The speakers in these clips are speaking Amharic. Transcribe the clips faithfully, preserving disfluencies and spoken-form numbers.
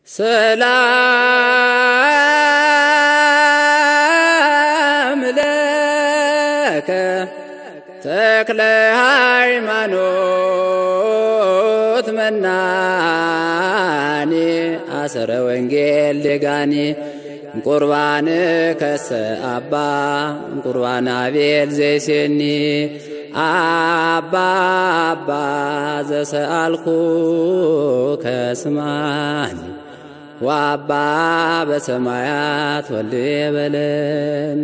ሰላም ለከ ተክለ ሃይማኖት መናኒ አሰረ ወንጌል ደጋኒ ቁርባን ከሰ አባ ቁርባን አቤል ዘይሴኒ አባ አባ ዘሰአልኩ ከስማኒ ወአባ በሰማያት ወልድ በለን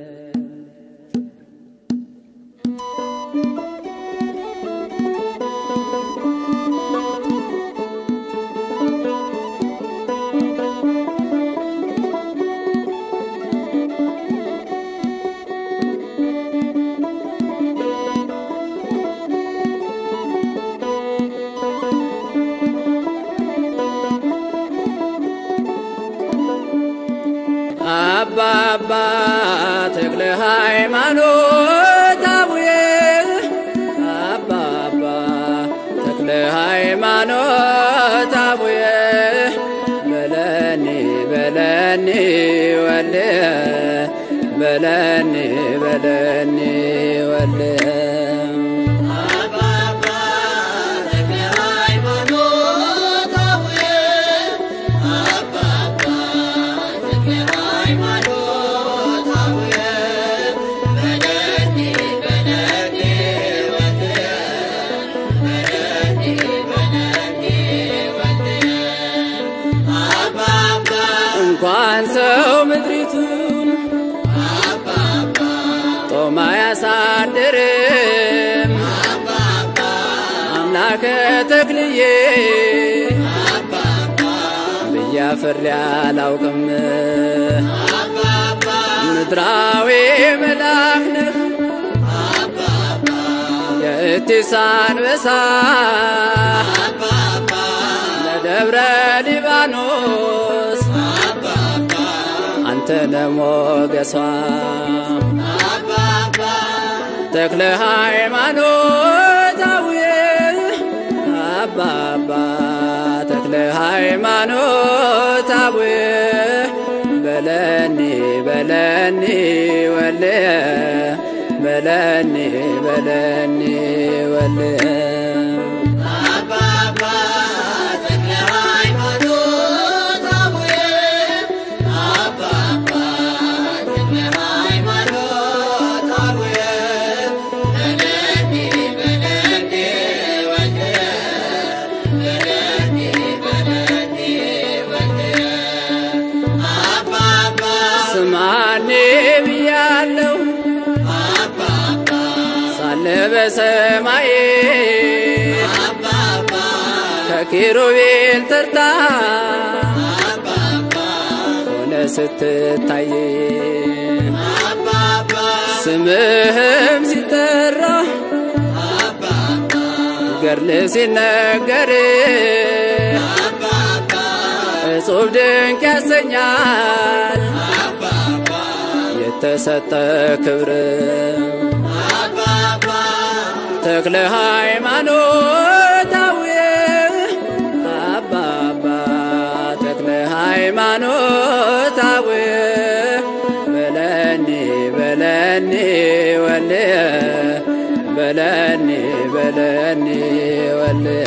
አባ አባ ተክለ ሃይማኖት አቡዬ አባ አባ ተክለ ሃይማኖት አቡዬ በለኒ በለኒ ወልየ በለኒ በለኒ ወልየ እንኳን ሰው ምድሪቱን ጦማ ያሳድርም አምላከ ተክልዬ ብያፍሬ አላውቅም ምድራዊ መልአክ ነህ የእቲስ አንበሳ ለደብረ ሊባኖስ አንተ ሞገሷ ተክለ ሃይማኖት አቡዬ አባ አባ ተክለ ሃይማኖት አቡዬ በለኒ በለኒ ወልየ በለኒ በለኒ ወልየ ስማኔ ብያለሁ ሳለ በሰማይ ከኪሩቤል ተርታ ሆነ ስትታይ ስምህም ሲጠራ ገርል ሲነገር እጹብ ድንቅ ያሰኛል የተሰጠ ክብር ተክለ ሃይማኖት አቡዬ አባ አባ ተክለ ሃይማኖት አቡዬ በለኒ በለኒ ወልየ በለኒ በለኒ ወልየ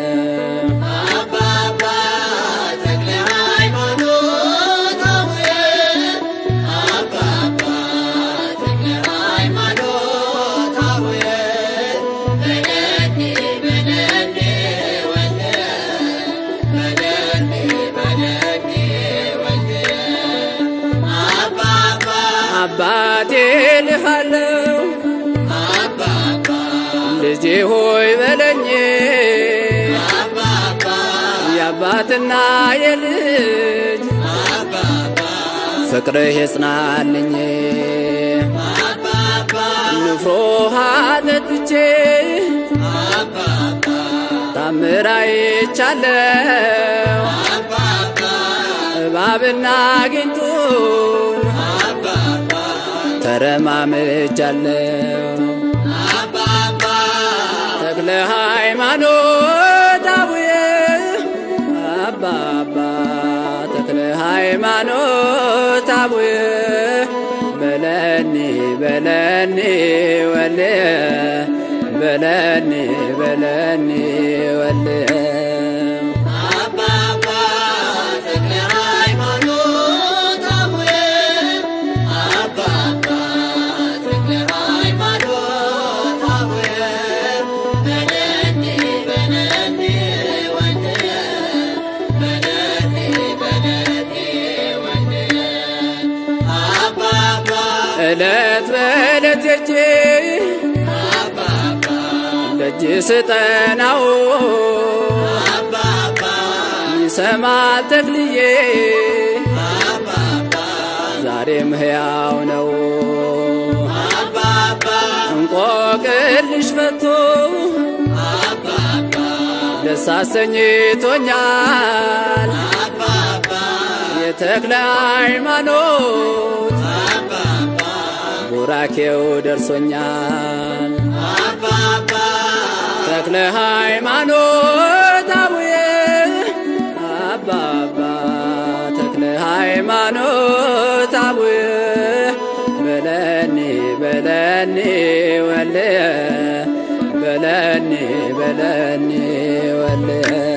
አባቴ ልሃለው ልጄ ሆይ በለኝ የአባትና የልጅ ፍቅርህ ይጽናልኝ ንፍሮ ውሃ ጠጥቼ ታምር አይቻለሁ እባብና ጊንጡን ተረማምጃለሁ ተክለ ሃይማኖት አቡዬ አባ አባ ሃይማኖት አቡየ በለኒ በለኒ ወልየ በለኒ በለኒ ወልየ እለት በእለት ሄጄ ደጅ ስጠናው ይሰማል ተክልዬ ዛሬም ሕያው ነው እንቆቅልሽ ፈቶ ደስ አሰኝቶኛል የተክለ ሃይማኖት ቡራኬው ደርሶኛል ተክለ ሃይማኖት አቡየ አባባ ተክለ ሃይማኖት አቡየ በለኒ በለኒ ወልየ በለኒ በለኒ ወልየ